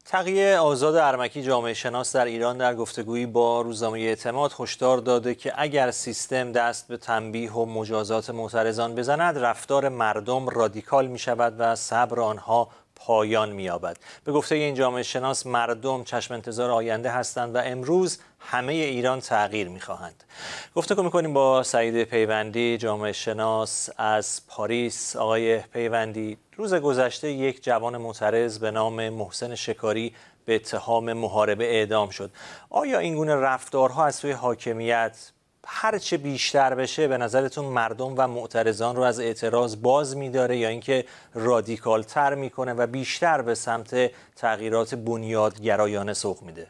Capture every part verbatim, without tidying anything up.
تقی آزاد ارمکی جامعه شناس در ایران در گفتگویی با روزنامه اعتماد هشدار داده که اگر سیستم دست به تنبیه و مجازات معترضان بزند، رفتار مردم رادیکال می شود و صبر آنها پایان می یابد. به گفته این جامعه شناس، مردم چشم انتظار آینده هستند و امروز همه ایران تغییر می خواهند. گفتگو می کنیم با سعید پیوندی، جامعه شناس از پاریس. آقای پیوندی، روز گذشته یک جوان معترض به نام محسن شکاری به اتهام محاربه اعدام شد. آیا این گونه رفتارها از سوی حاکمیت هرچه بیشتر بشه به نظرتون مردم و معترضان رو از اعتراض باز می‌داره یا اینکه رادیکال تر میکنه و بیشتر به سمت تغییرات بنیادگرایانه سوق میده؟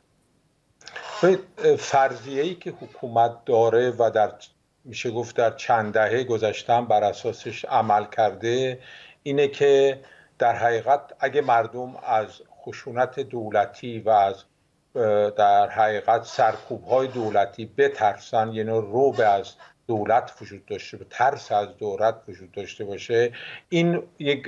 فرضیه‌ای که حکومت داره و در میشه گفت در چند دهه گذشته هم بر اساسش عمل کرده اینه که در حقیقت اگه مردم از خشونت دولتی و از در حقیقت سرکوب‌های دولتی بترسن، یعنی رعب از دولت وجود داشته باشه، ترس از دولت وجود داشته باشه، این یک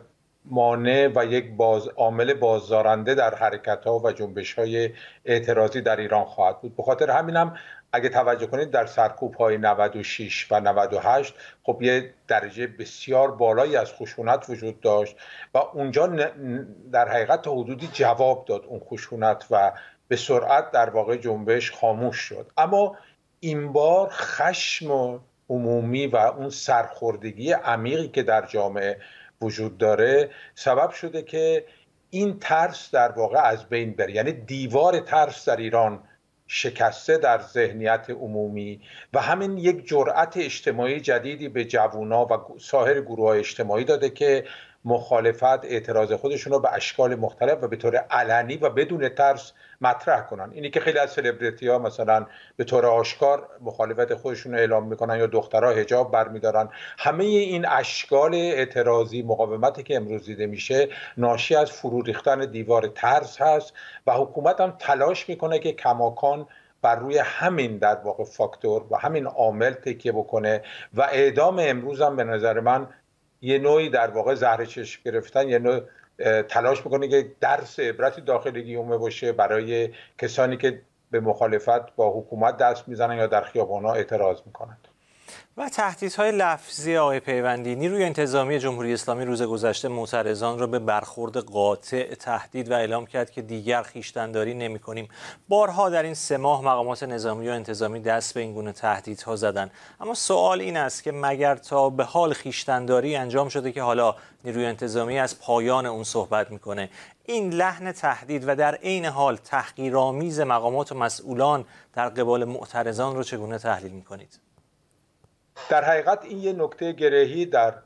مانع و یک باز عامل بازدارنده در حرکت‌ها و جنبش‌های اعتراضی در ایران خواهد بود. به خاطر همینم اگه توجه کنید در سرکوب‌های نود و شش و نود و هشت خب یه درجه بسیار بالایی از خشونت وجود داشت و اونجا در حقیقت تا حدودی جواب داد اون خشونت و به سرعت در واقع جنبش خاموش شد. اما این بار خشم عمومی و اون سرخوردگی عمیقی که در جامعه وجود داره سبب شده که این ترس در واقع از بین بره، یعنی دیوار ترس در ایران شکسته در ذهنیت عمومی و همین یک جرأت اجتماعی جدیدی به جوونا و سایر گروه‌های اجتماعی داده که مخالفت، اعتراض خودشون رو به اشکال مختلف و به طور علنی و بدون ترس مطرح کنن. اینی که خیلی از سلبریتی ها مثلا به طور آشکار مخالفت خودشون رو اعلام میکنن یا دخترها حجاب برمیدارن، همه این اشکال اعتراضی، مقاومتی که امروز دیده میشه ناشی از فرو ریختن دیوار ترس هست و حکومت هم تلاش میکنه که کماکان بر روی همین در واقع فاکتور و همین عامل تکیه بکنه و اعدام امروز هم به نظر من یه نوعی در واقع زهر چشم گرفتن، یه نوع تلاش میکنه که درس عبرتی داخل گیومه باشه برای کسانی که به مخالفت با حکومت دست میزنن یا در خیابان‌ها اعتراض میکنند. و تهدیدهای لفظی آقای پیوندی، نیروی انتظامی جمهوری اسلامی روز گذشته معترضان را به برخورد قاطع تهدید و اعلام کرد که دیگر خویشتن‌داری نمی‌کنیم. بارها در این سه ماه مقامات نظامی و انتظامی دست به این گونه تهدیدها زدند. اما سوال این است که مگر تا به حال خویشتن‌داری انجام شده که حالا نیروی انتظامی از پایان اون صحبت می‌کنه؟ این لحن تهدید و در عین حال تحقیرآمیز مقامات و مسئولان در قبال معترضان رو چگونه تحلیل می‌کنید؟ در حقیقت این یه نکته گرهی در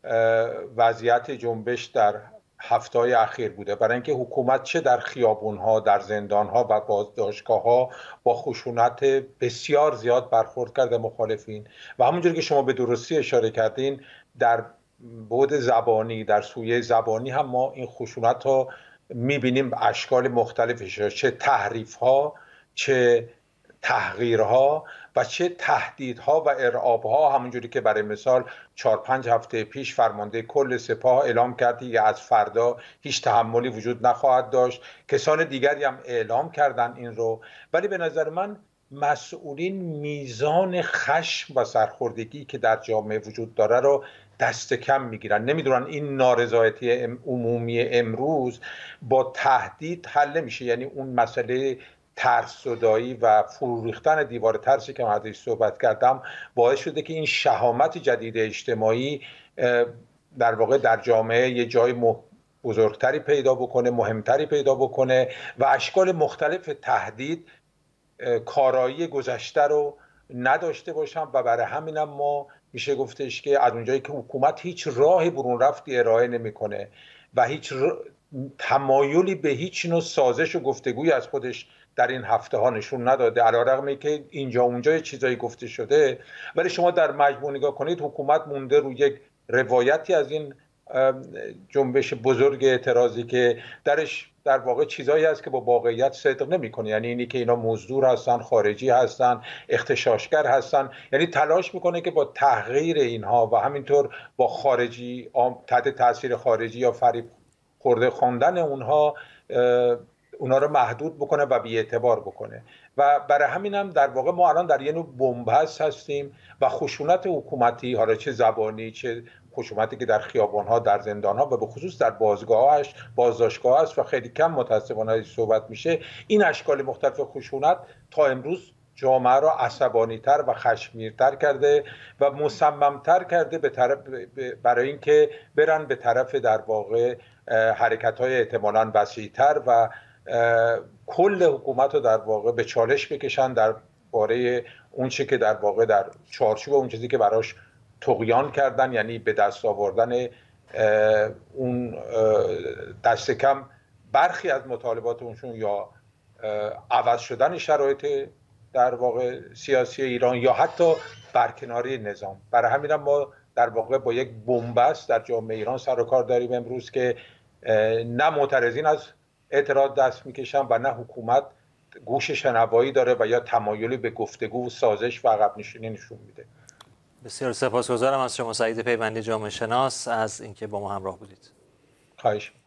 وضعیت جنبش در هفته‌های اخیر بوده، برای اینکه حکومت چه در خیابون‌ها، در زندان‌ها و بازداشتگاه‌ها با خشونت بسیار زیاد برخورد کرده مخالفین و همونجوری که شما به درستی اشاره کردین در بعد زبانی، در سویه زبانی هم ما این خشونت ها می‌بینیم اشکال مختلفش، چه تحریف‌ها، چه تحقیرها و چه تهدیدها و ارعابها. همونجوری که برای مثال چهار پنج هفته پیش فرمانده کل سپاه اعلام کرد که از فردا هیچ تحملی وجود نخواهد داشت. کسان دیگری هم اعلام کردن این رو. ولی به نظر من مسئولین میزان خشم و سرخوردگی که در جامعه وجود داره رو دست کم میگیرن، نمیدونن این نارضایتی عمومی امروز با تهدید حل نمیشه. یعنی اون مسئله ترس‌زدایی و فرو ریختن دیوار ترسی که من ازش صحبت کردم باعث شده که این شهامت جدید اجتماعی در واقع در جامعه یه جای بزرگتری پیدا بکنه، مهمتری پیدا بکنه و اشکال مختلف تهدید کارایی گذشته رو نداشته باشن و برای همینم ما میشه گفتش که از اونجایی که حکومت هیچ راه برون رفتی ارائه نمیکنه و هیچ تمایلی به هیچ نوع سازش و گفتگویی از خودش در این هفته ها نشون نداده، علیرغمی که اینجا اونجا یه چیزایی گفته شده، ولی شما در مجموع نگاه کنید حکومت مونده روی یک روایتی از این جنبش بزرگ اعتراضی که درش در واقع چیزایی هست که با واقعیت صدق نمیکنه. یعنی اینی که اینا مزدور هستن، خارجی هستن، اغتشاشگر هستن، یعنی تلاش میکنه که با تحقیر اینها و همینطور با خارجی تحت تاثیر خارجی یا فریب خورده خواندن اونها اونا رو محدود بکنه و بی‌اعتبار بکنه و برای همین هم در واقع ما الان در یه نوع بن‌بست هستیم و خشونت حکومتی، حالا چه زبانی چه خشونتی که در خیابان‌ها، در زندان‌ها و به خصوص در بازگاه‌هاش بازداشتگاه است و خیلی کم متأسفانه صحبت میشه، این اشکال مختلف خشونت تا امروز جامعه را عصبانی‌تر و خشمگین‌تر کرده و مصمم‌تر کرده به طرف برای اینکه برن به طرف در واقع حرکت‌های احتمالاً وسیع‌تر و کل حکومت رو در واقع به چالش بکشن در باره اون چیزی که در واقع در چارچوب اون چیزی که براش طغیان کردن، یعنی به دست آوردن اون دست کم برخی از مطالبات اونشون یا عوض شدن شرایط در واقع سیاسی ایران یا حتی برکناری نظام. برای همین هم ما در واقع با یک بن‌بست در جامعه ایران سر و کار داریم امروز که نه معترضین از اعتراض دست میکشن و نه حکومت گوش شنوایی داره و یا تمایلی به گفتگو و سازش و عقب نشینی نشون میده. بسیار سپاسگزارم از شما سعید پیوندی، جامعه شناس، از اینکه با ما همراه بودید. خواهش